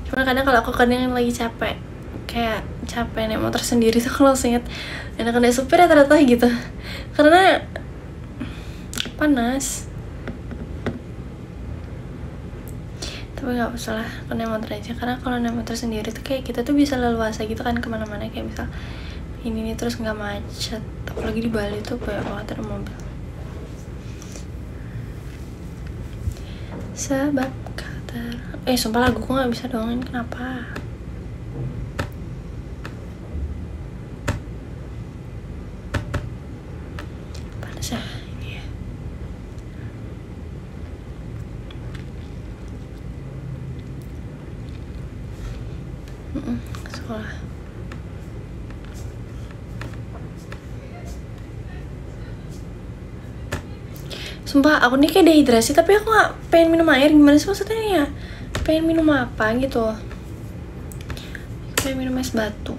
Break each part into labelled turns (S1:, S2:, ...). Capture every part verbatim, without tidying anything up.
S1: Cuma kadang kalau aku kadang lagi capek, kayak capek naik motor sendiri tuh, kalau langsung inget enakan naik supir ya ternyata gitu, karena panas. Tapi nggak usah lah, aku naik motor aja, karena kalau naik motor sendiri tuh kayak kita tuh bisa leluasa gitu kan kemana-mana, kayak misal ini nih terus nggak macet. Apalagi di Bali tuh banyak banget ada mobil. Sebab kata eh sumpah laguku nggak bisa dongeng, kenapa? Panas ya ini ya. Mm-mm, sekolah. Sumpah aku nih kayak dehidrasi, tapi aku nggak pengen minum air. Gimana sih maksudnya ya? Pengen minum apa gitu? Pengen minum es batu.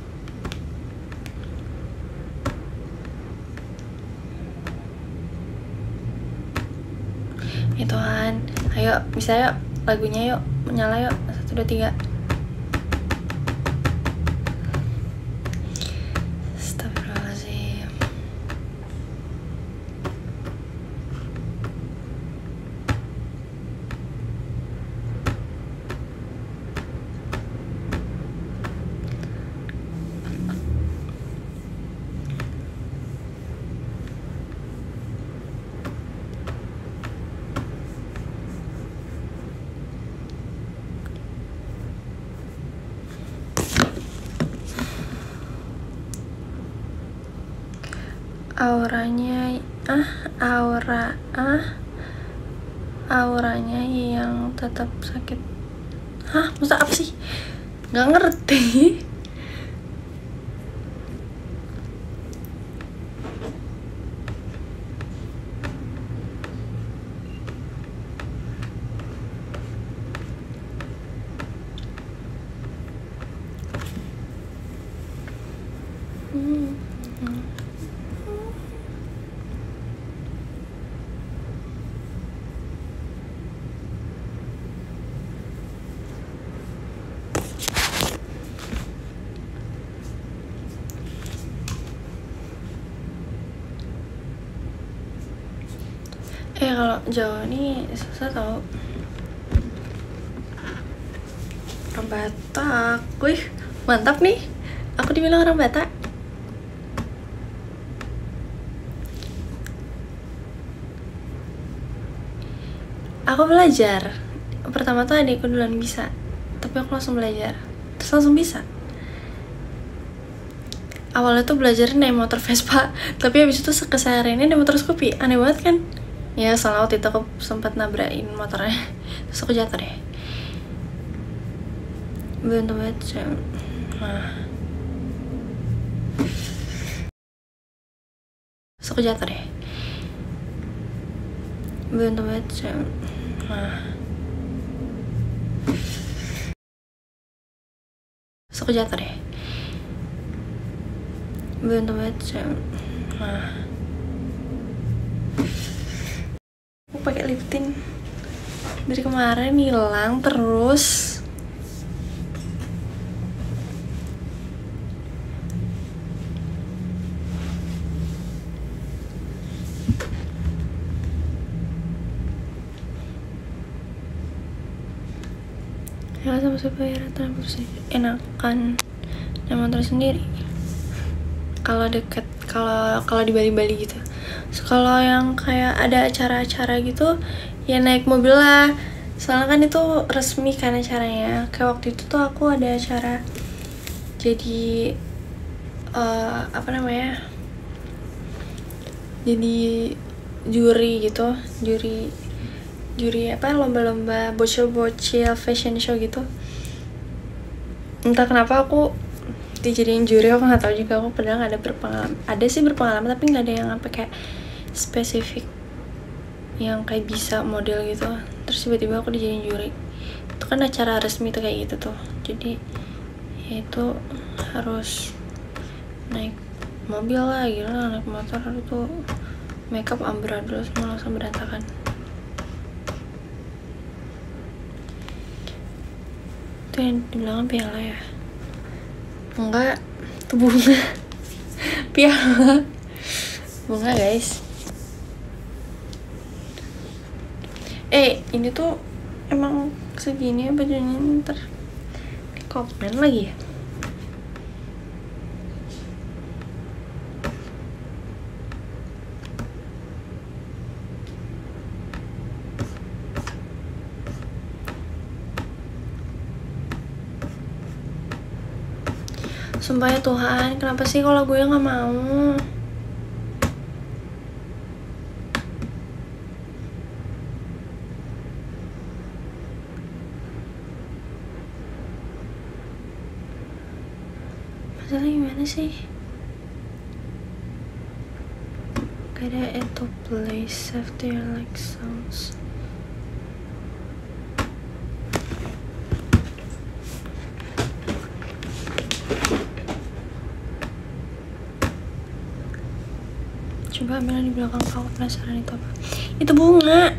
S1: Ya Tuhan, ayo bisa yuk lagunya yuk, menyala yuk, satu dua tiga. Astagfirullahaladzim. Auranya ah aura ah auranya yang tetap sakit. Hah, masa apa sih? Nggak ngerti. hmm. Eh kalau Jawa nih susah tau. Orang Batak, wih mantap nih. Aku dibilang orang Batak. Aku belajar. Pertama tuh adikku duluan bisa, tapi aku langsung belajar, terus langsung bisa. Awalnya tuh belajar naik motor Vespa, tapi habis itu kesehariannya naik motor Scoopy. Aneh banget kan? Ya soalnya waktu itu aku sempat nabrakin motornya, terus aku jatuh deh. Beruntung banget sih. Nah, terus aku jatuh deh. Beruntung banget sih. Nah, terus aku jatuh deh. Beruntung banget sih. Nah, aku pakai lip tint dari kemarin hilang terus. Ya sama supaya transport enakan naik motor sendiri. Kalau deket, kalau kalau di Bali-Bali gitu. So, kalau yang kayak ada acara-acara gitu, ya naik mobil lah. Soalnya kan itu resmi kan acaranya. Kayak waktu itu tuh aku ada acara jadi uh, apa namanya? Jadi juri gitu, juri juri apa lomba-lomba bocil-bocil fashion show gitu. Entah kenapa aku dijadiin juri, aku nggak tahu juga. Aku padahal nggak ada berpengalaman, ada sih berpengalaman tapi nggak ada yang apa kayak spesifik yang kayak bisa model gitu. Terus tiba-tiba aku dijadiin juri. Itu kan acara resmi tuh kayak gitu tuh, jadi ya itu harus naik mobil lah, gila naik motor itu makeup amburadul semua langsung berantakan. Itu yang di belakang piala ya? Enggak, itu bunga. Piala bunga guys. Eh ini tuh emang segini ya bajunya, ntar di komen lagi ya. Sumpah ya Tuhan, kenapa sih kalau gue nggak mau? Masalah gimana sih? Kada itu play save their like sounds. Coba ambil di belakang, aku penasaran itu apa. Itu bunga.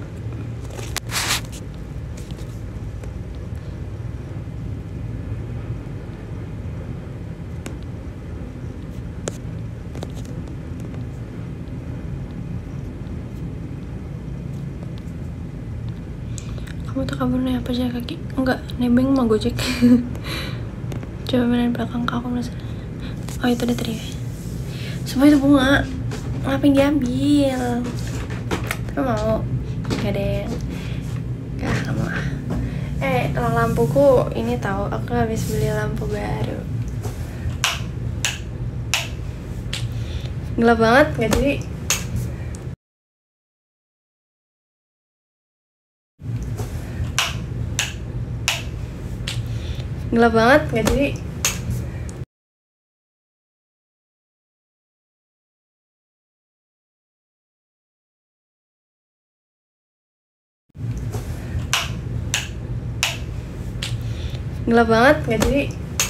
S1: Kamu tuh kabur nih apa aja kaki? Enggak, nebeng mau gojek. Coba ambil di belakang, aku penasaran. Oh itu udah tadi. Semua itu bunga. Ngapain diambil? Tapi mau? Gak deh. Gak, gak mau. Eh, lampuku ini tahu, aku habis beli lampu baru. Gelap banget, gak jadi. Gelap banget, gak jadi. Gelap banget, gak jadi.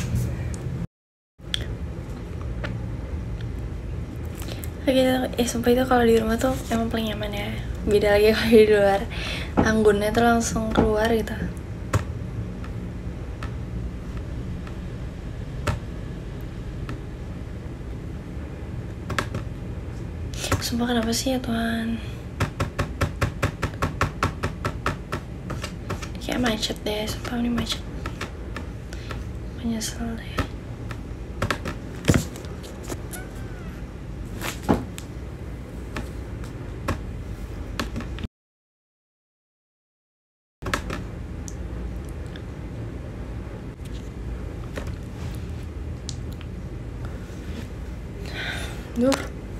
S1: Lagi, eh sumpah itu kalau di rumah tuh emang paling nyaman ya. Beda lagi kalau di luar, anggunnya tuh langsung keluar gitu. Sumpah kenapa sih ya Tuhan? Kayak macet deh, sumpah ini macet. Menyesal deh. Duh.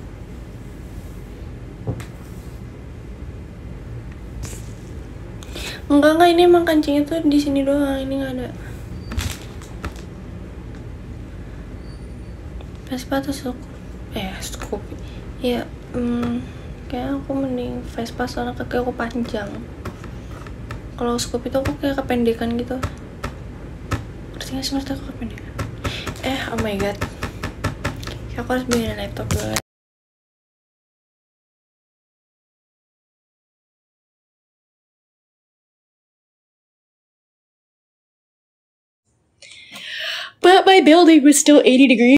S1: Enggak enggak ini emang kancingnya tuh di sini doang, ini nggak ada. Vespa atau Scoopy? Eh Scoopy. Ya, hmm, kayak aku mending Vespa soalnya kaki aku panjang. Kalau Scoopy tuh aku kayak kependekan gitu. Ngerti nggak sih maksudnya aku kependekan? Eh oh my god. Aku harus beli laptop dulu. But my building was still eighty degrees.